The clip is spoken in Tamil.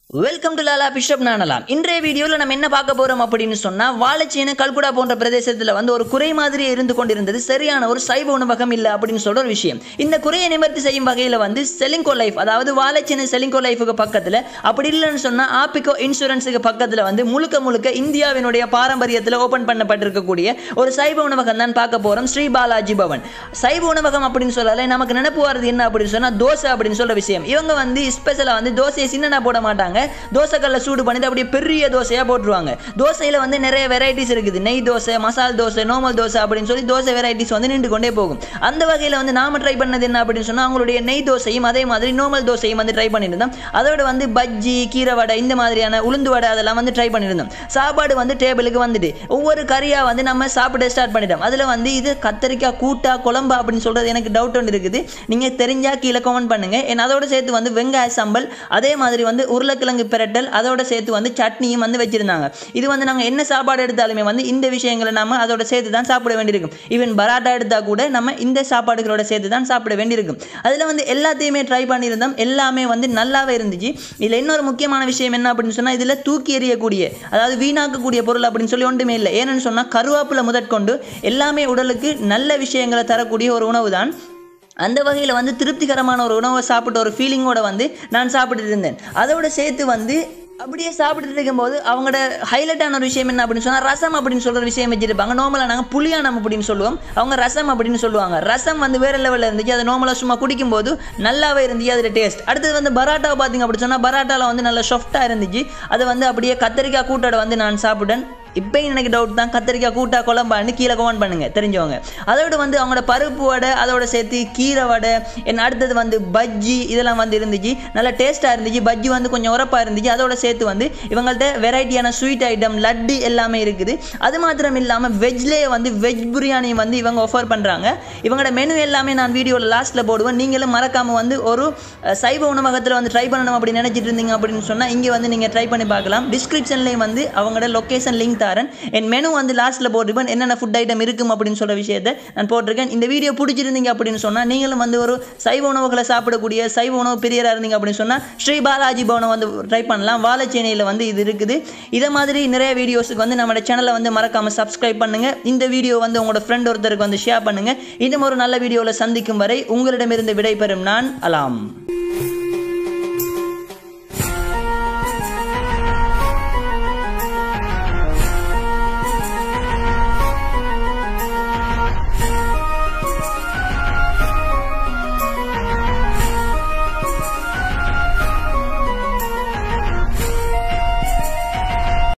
வெல்கம் டு லாலா பிஷப் நானலாம். இன்றைய வீடியோவில் நம்ம என்ன பார்க்க போகிறோம் அப்படின்னு சொன்னால், வாழைச்சேனை கல்குடா போன்ற பிரதேசத்தில் வந்து ஒரு குறை மாதிரியே இருந்து கொண்டிருந்தது. சரியான ஒரு சைவ உணவகம் இல்லை அப்படின்னு சொல்கிற ஒரு விஷயம். இந்த குறையை நிவர்த்தி செய்யும் வகையில் வந்து செலிங்கோ லைஃப், அதாவது வாழைச்சேனை செலிங்கோ லைஃபுக்கு பக்கத்தில், அப்படி இல்லைன்னு சொன்னால் ஆப்பிகோ இன்சூரன்ஸுக்கு பக்கத்தில் வந்து முழுக்க இந்தியாவினுடைய பாரம்பரியத்தில் ஓப்பன் பண்ணப்பட்டிருக்கக்கூடிய ஒரு சைவ உணவகம் தான் பார்க்க போகிறோம். ஸ்ரீ பாலாஜி பவன். சைவ உணவகம் அப்படின்னு சொல்லாலே நமக்கு நினைப்பு வருது என்ன அப்படின்னு சொன்னால் தோசை அப்படின்னு சொல்கிற விஷயம். இவங்க வந்து ஸ்பெஷலாக வந்து தோசையை சின்னதாக போட மாட்டாங்க. தோசைக்கல்ல சூடு பண்ணிட்டு அப்படியே பெரிய தோசையா போட்டுருவாங்க. தோசையில வந்து நிறைய வெரைட்டிஸ் இருக்குது. நெய் தோசை, மசால் தோசை, நார்மல் தோசை அப்படின்னு சொல்லி தோசை வெரைட்டிஸ் வந்து நின்று கொண்டே போகும். அந்த வகையில் வந்து நாம ட்ரை பண்ணது என்ன அப்படின்னு சொன்னா, அவங்களுடைய நெய் தோசையும் அதே மாதிரி நார்மல் தோசையும் வந்து ட்ரை பண்ணியிருந்தோம். அதோட வந்து பஜ்ஜி, கீரை வடை, இந்த மாதிரியான உளுந்து வடை அதெல்லாம் வந்து ட்ரை பண்ணியிருந்தோம். சாப்பாடு வந்து டேபிளுக்கு வந்துட்டு ஒவ்வொரு கறியா வந்து நம்ம சாப்பிட ஸ்டார்ட் பண்ணிட்டோம். அதுல வந்து இது கத்தரிக்காய் கூட்டா குழம்பா அப்படின்னு சொல்றது எனக்கு டவுட் ஒன்று இருக்குது. நீங்க தெரிஞ்சா கீழே கமெண்ட் பண்ணுங்க. அதோட சேர்த்து வந்து வெங்காய சம்பல், அதே மாதிரி வந்து உருளைக்கிழங்கு பிரட்டல், அதோட சேர்த்து வந்து சட்னியும் வந்து வச்சிருந்தாங்க. இது வந்து நாங்கள் என்ன சாப்பாடு எடுத்தாலுமே வந்து இந்த விஷயங்களை நம்ம அதோட சேர்த்து தான் சாப்பிட வேண்டியிருக்கும். ஈவன் பராட்டா எடுத்தால் கூட நம்ம இந்த சாப்பாடுகளோட சேர்த்து தான் சாப்பிட வேண்டியிருக்கும். அதில் வந்து எல்லாத்தையுமே ட்ரை பண்ணியிருந்தோம். எல்லாமே வந்து நல்லாவே இருந்துச்சு. இதில் இன்னொரு முக்கியமான விஷயம் என்ன அப்படின்னு சொன்னால், இதில் தூக்கி எறியக்கூடிய, அதாவது வீணாக்கக்கூடிய பொருள் அப்படின்னு சொல்லி ஒன்றுமே இல்லை. ஏன்னு சொன்னால் கருவேப்பிலை முதற்கொண்டு எல்லாமே உடலுக்கு நல்ல விஷயங்களை தரக்கூடிய ஒரு உணவு தான். அந்த வகையில் வந்து திருப்திகரமான ஒரு உணவை சாப்பிட்ட ஒரு ஃபீலிங்கோட வந்து நான் சாப்பிட்டு இருந்தேன். அதோட சேர்த்து வந்து அப்படியே சாப்பிட்டு இருக்கும்போது அவங்களோட ஹைலைட்டான ஒரு விஷயம் என்ன அப்படின்னு சொன்னால், ரசம் அப்படின்னு சொல்கிற விஷயம் வச்சுருப்பாங்க. நார்மலாக நாங்கள் புளியானம் அப்படின்னு சொல்லுவோம், அவங்க ரசம் அப்படின்னு சொல்லுவாங்க. ரசம் வந்து வேறு லெவலில் இருந்துச்சு. அது நார்மலாக சும்மா குடிக்கும்போது நல்லாவே இருந்துச்சு அதோட டேஸ்ட். அடுத்தது வந்து பராட்டாவை பார்த்தீங்க அப்படின்னு சொன்னால், பராட்டாவில் வந்து நல்லா சாஃப்டாக இருந்துச்சு. அதை வந்து அப்படியே கத்திரிக்காய் கூட்டோட வந்து நான் சாப்பிட்டேன். இப்போயும் எனக்கு டவுட் தான், கத்திரிக்காய் கூட்டா குழம்பான்னு கீழே கமெண்ட் பண்ணுங்க தெரிஞ்சவங்க. அதோட வந்து அவங்களோட பருப்பு வடை, அதோட சேர்த்து கீரை வடை, என்ன அடுத்தது வந்து பஜ்ஜி, இதெல்லாம் வந்து இருந்துச்சு. நல்லா டேஸ்ட்டாக இருந்துச்சு. பஜ்ஜி வந்து கொஞ்சம் உரப்பாக இருந்துச்சு. அதோட சேர்த்து வந்து இவங்கள்ட்ட வெரைட்டியான ஸ்வீட் ஐட்டம், லட்டு எல்லாமே இருக்குது. அது மாத்திரம் இல்லாமல் வெஜ்லேயே வந்து வெஜ் பிரியாணி வந்து இவங்க ஆஃபர் பண்ணுறாங்க. இவங்களோட மெனு எல்லாமே நான் வீடியோவில் லாஸ்ட்டில் போடுவேன். நீங்களும் மறக்காமல் வந்து ஒரு சைவ உணவகத்தில் வந்து ட்ரை பண்ணணும் அப்படின்னு நினச்சிட்டு இருந்தீங்க அப்படின்னு சொன்னால் இங்கே வந்து நீங்கள் ட்ரை பண்ணி பார்க்கலாம். டிஸ்கிரிப்ஷன்லேயும் வந்து அவங்களோட லொக்கேஷன் லிங்க் தரேன். என் மெனு வந்து லாஸ்ட்டில் போட்டிருப்பேன். என்னென்ன ஃபுட் ஐட்டம் இருக்கும் அப்படின்னு சொல்கிற விஷயத்தை நான் போட்டிருக்கேன். இந்த வீடியோ பிடிச்சிருந்தீங்க அப்படின்னு சொன்னால், நீங்களும் வந்து ஒரு சைவ உணவுகளை சாப்பிடக்கூடிய சைவ உணவு பிரியராக இருந்தீங்க அப்படின்னு சொன்னால் ஸ்ரீ பாலாஜி பவனை வந்து ட்ரை பண்ணலாம். வாழைச்சேனையில் வந்து இது இருக்குது. இதை மாதிரி நிறைய வீடியோஸுக்கு வந்து நம்ம சேனலை வந்து மறக்காமல் சப்ஸ்கிரைப் பண்ணுங்கள். இந்த வீடியோ வந்து உங்களோட ஃப்ரெண்ட் ஒருத்தருக்கு வந்து ஷேர் பண்ணுங்கள். இன்னும் ஒரு நல்ல வீடியோவில் சந்திக்கும் வரை உங்களிடமிருந்து விடைபெறும் நான் அலாம்.